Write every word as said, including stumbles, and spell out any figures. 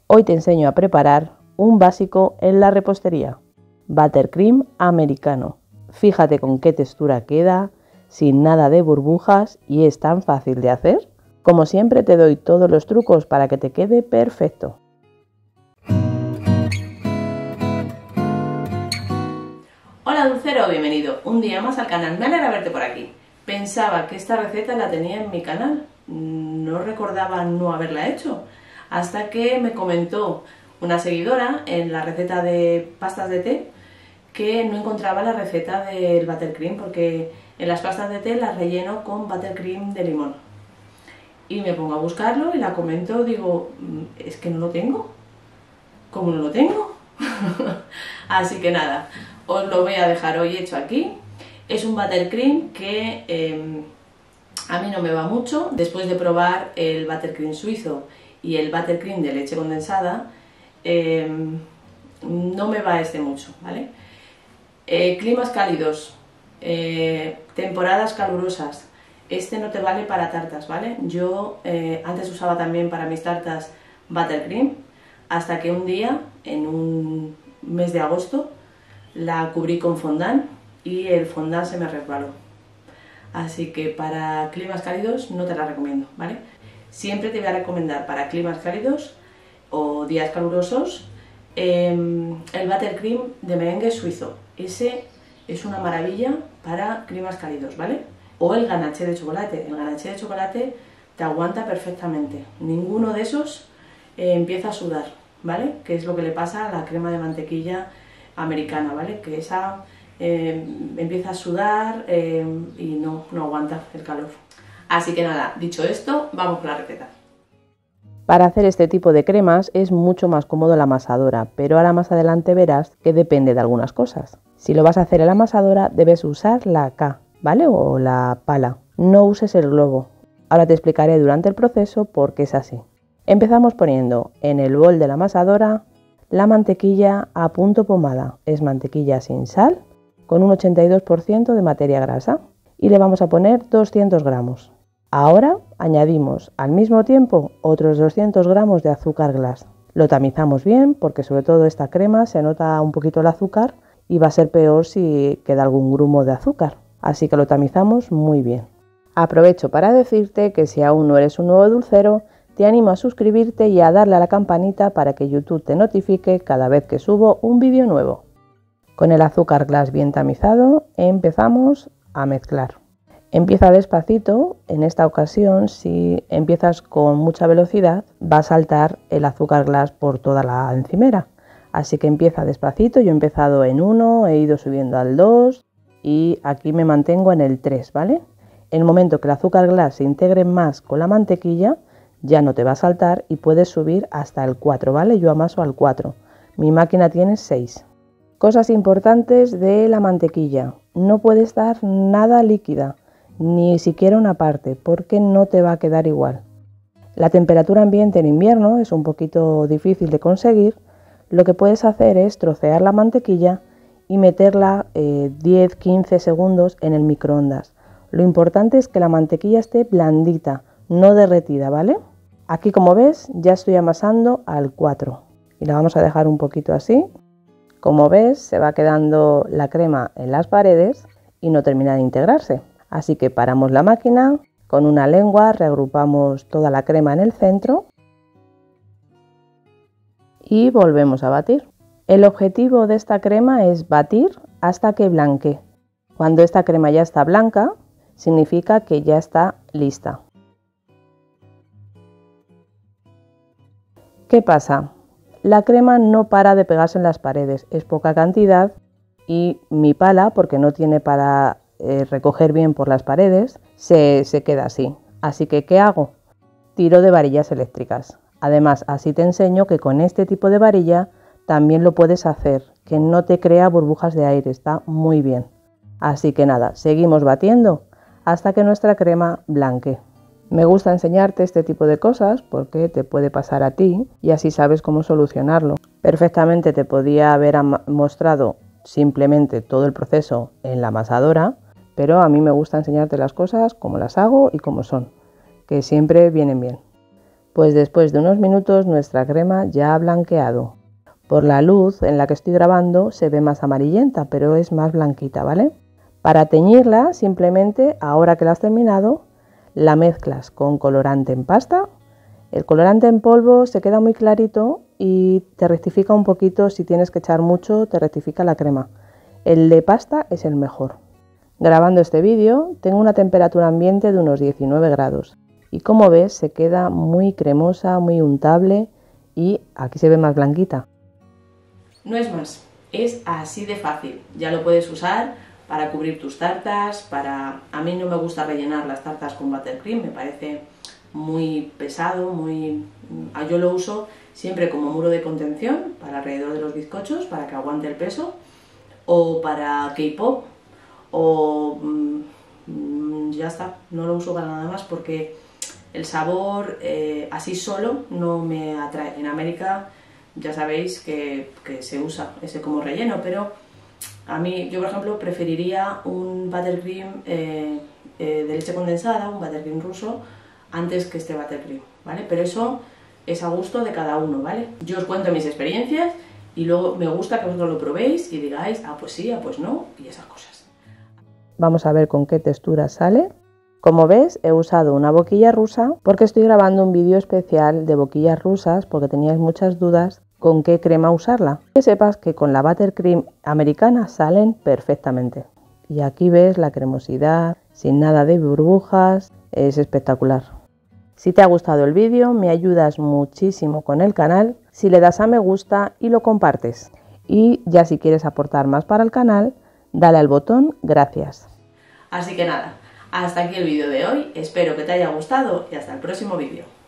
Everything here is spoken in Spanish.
Hoy te enseño a preparar un básico en la repostería, buttercream americano. Fíjate con qué textura queda, sin nada de burbujas y es tan fácil de hacer. Como siempre te doy todos los trucos para que te quede perfecto. Hola dulcero, bienvenido un día más al canal, me alegra verte por aquí. Pensaba que esta receta la tenía en mi canal, no recordaba no haberla hecho, hasta que me comentó una seguidora en la receta de pastas de té que no encontraba la receta del buttercream porque en las pastas de té las relleno con buttercream de limón. Y me pongo a buscarlo y la comento, digo, es que no lo tengo. ¿Cómo no lo tengo? Así que nada, os lo voy a dejar hoy hecho aquí. Es un buttercream que eh, a mí no me va mucho. Después de probar el buttercream suizo y el buttercream de leche condensada, eh, no me va este mucho, ¿vale? Eh, climas cálidos, eh, temporadas calurosas. Este no te vale para tartas, ¿vale? Yo eh, antes usaba también para mis tartas buttercream, hasta que un día, en un mes de agosto, la cubrí con fondant y el fondant se me resbaló. Así que para climas cálidos no te la recomiendo, ¿vale? Siempre te voy a recomendar para climas cálidos o días calurosos eh, el buttercream de merengue suizo. Ese es una maravilla para climas cálidos, ¿vale? O el ganaché de chocolate. El ganaché de chocolate te aguanta perfectamente. Ninguno de esos eh, empieza a sudar, ¿vale? Que es lo que le pasa a la crema de mantequilla americana, ¿vale? Que esa eh, empieza a sudar eh, y no, no aguanta el calor. Así que nada, dicho esto, vamos con la receta. Para hacer este tipo de cremas es mucho más cómodo la amasadora, pero ahora más adelante verás que depende de algunas cosas. Si lo vas a hacer en la amasadora debes usar la K, ¿vale? O la pala. No uses el globo. Ahora te explicaré durante el proceso por qué es así. Empezamos poniendo en el bol de la amasadora la mantequilla a punto pomada. Es mantequilla sin sal con un ochenta y dos por ciento de materia grasa y le vamos a poner doscientos gramos. Ahora añadimos al mismo tiempo otros doscientos gramos de azúcar glass. Lo tamizamos bien porque sobre todo esta crema se nota un poquito el azúcar y va a ser peor si queda algún grumo de azúcar. Así que lo tamizamos muy bien. Aprovecho para decirte que si aún no eres un nuevo dulcero, te animo a suscribirte y a darle a la campanita para que YouTube te notifique cada vez que subo un vídeo nuevo. Con el azúcar glass bien tamizado, empezamos a mezclar. Empieza despacito, en esta ocasión si empiezas con mucha velocidad va a saltar el azúcar glass por toda la encimera. Así que empieza despacito, yo he empezado en uno, he ido subiendo al dos y aquí me mantengo en el tres, ¿vale? En el momento que el azúcar glass se integre más con la mantequilla, ya no te va a saltar y puedes subir hasta el cuatro, ¿vale? Yo amaso al cuatro, mi máquina tiene seis. Cosas importantes de la mantequilla, no puede estar nada líquida, ni siquiera una parte, porque no te va a quedar igual. La temperatura ambiente en invierno es un poquito difícil de conseguir. Lo que puedes hacer es trocear la mantequilla y meterla eh, diez a quince segundos en el microondas. Lo importante es que la mantequilla esté blandita, no derretida, ¿vale? Aquí, como ves, ya estoy amasando al cuatro y la vamos a dejar un poquito así. Como ves, se va quedando la crema en las paredes y no termina de integrarse. Así que paramos la máquina, con una lengua reagrupamos toda la crema en el centro y volvemos a batir. El objetivo de esta crema es batir hasta que blanquee. Cuando esta crema ya está blanca, significa que ya está lista. ¿Qué pasa? La crema no para de pegarse en las paredes, es poca cantidad y mi pala, porque no tiene para eh, recoger bien por las paredes, se, se queda así. Así que, ¿qué hago? Tiro de varillas eléctricas. Además, así te enseño que con este tipo de varilla también lo puedes hacer, que no te crea burbujas de aire, está muy bien. Así que nada, seguimos batiendo hasta que nuestra crema blanquee. Me gusta enseñarte este tipo de cosas porque te puede pasar a ti y así sabes cómo solucionarlo. Perfectamente te podía haber mostrado simplemente todo el proceso en la amasadora, pero a mí me gusta enseñarte las cosas como las hago y como son, que siempre vienen bien. Pues después de unos minutos nuestra crema ya ha blanqueado. Por la luz en la que estoy grabando se ve más amarillenta, pero es más blanquita, ¿vale? Para teñirla, simplemente, ahora que la has terminado, la mezclas con colorante en pasta. El colorante en polvo se queda muy clarito y te rectifica un poquito. Si tienes que echar mucho, te rectifica la crema. El de pasta es el mejor. Grabando este vídeo tengo una temperatura ambiente de unos diecinueve grados y como ves se queda muy cremosa, muy untable y aquí se ve más blanquita. No es más, es así de fácil. Ya lo puedes usar para cubrir tus tartas, para... A mí no me gusta rellenar las tartas con buttercream, me parece muy pesado, muy... Yo lo uso siempre como muro de contención para alrededor de los bizcochos, para que aguante el peso, o para K-pop, o mmm, ya está, no lo uso para nada más porque el sabor eh, así solo no me atrae. En América ya sabéis que, que se usa ese como relleno, pero a mí, yo por ejemplo, preferiría un buttercream eh, eh, de leche condensada, un buttercream ruso, antes que este buttercream, ¿vale? Pero eso es a gusto de cada uno, ¿vale? Yo os cuento mis experiencias y luego me gusta que vosotros lo probéis y digáis, ah, pues sí, ah, pues no, y esas cosas. Vamos a ver con qué textura sale. Como ves, he usado una boquilla rusa porque estoy grabando un vídeo especial de boquillas rusas porque teníais muchas dudas con qué crema usarla. Que sepas que con la buttercream americana salen perfectamente. Y aquí ves la cremosidad, sin nada de burbujas, es espectacular. Si te ha gustado el vídeo, me ayudas muchísimo con el canal si le das a me gusta y lo compartes. Y ya si quieres aportar más para el canal, dale al botón gracias. Así que nada, hasta aquí el vídeo de hoy, espero que te haya gustado y hasta el próximo vídeo.